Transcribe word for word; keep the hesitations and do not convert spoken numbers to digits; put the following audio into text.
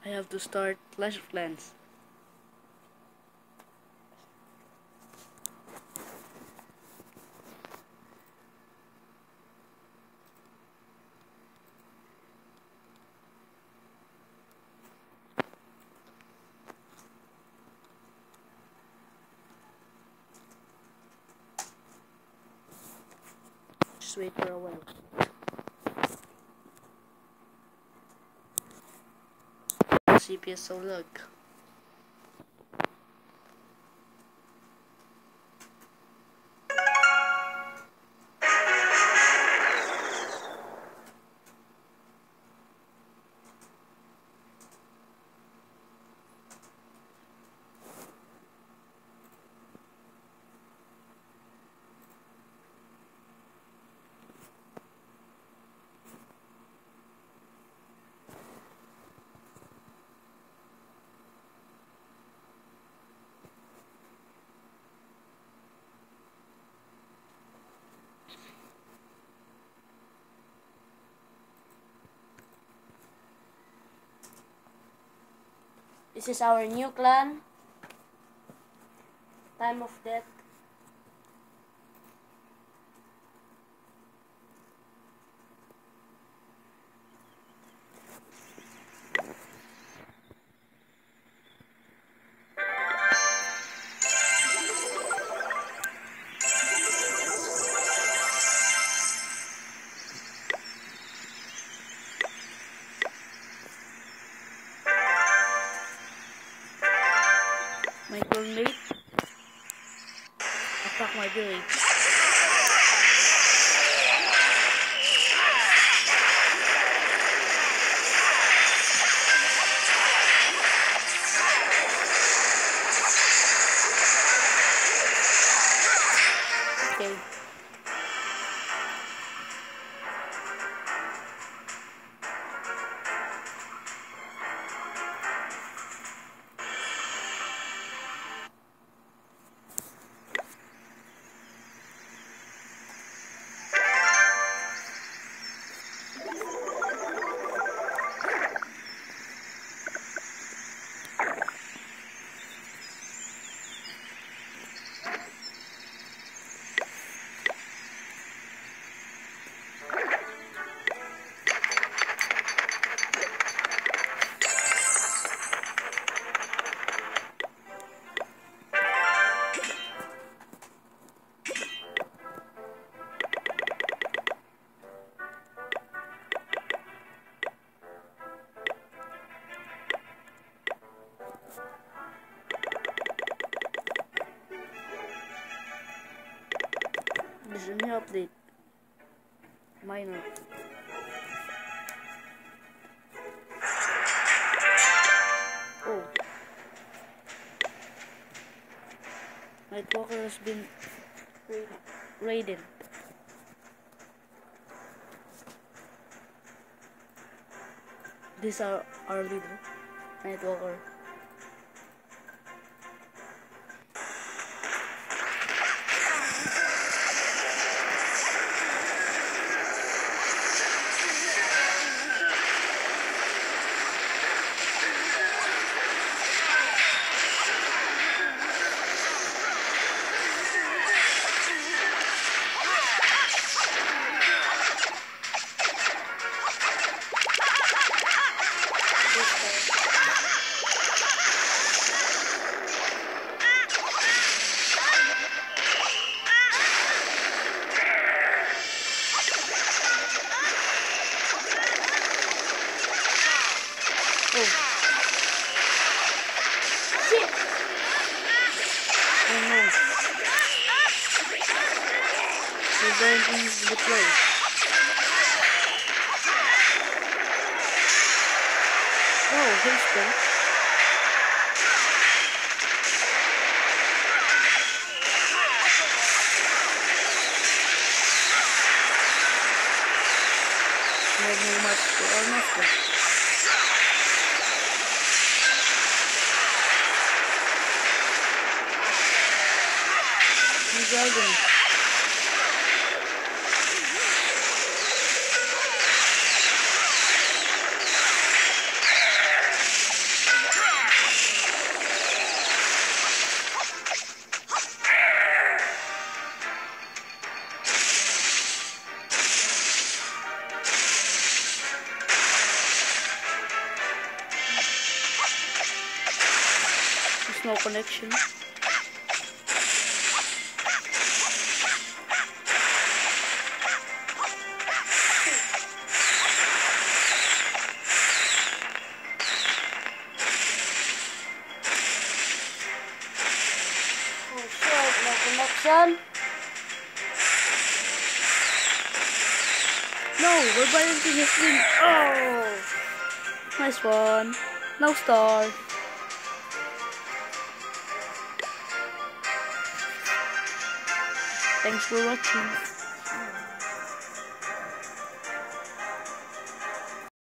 I have to start Clash of Clans. Just wait for a while. C P S so lag. This is our new clan. Time of Death. My girlmate attack my village. Okay. This is a new update. Minor. Oh. Nightwalker has been raided. These are our leader, Nightwalker. Oh. Shit! Oh no. We're going to use the play. Oh, here's them. We have no much to our master. Dragon. no connection. Oh shit, no connection. No, we're balancing his thing. Oh, nice one. No star. Thanks for watching.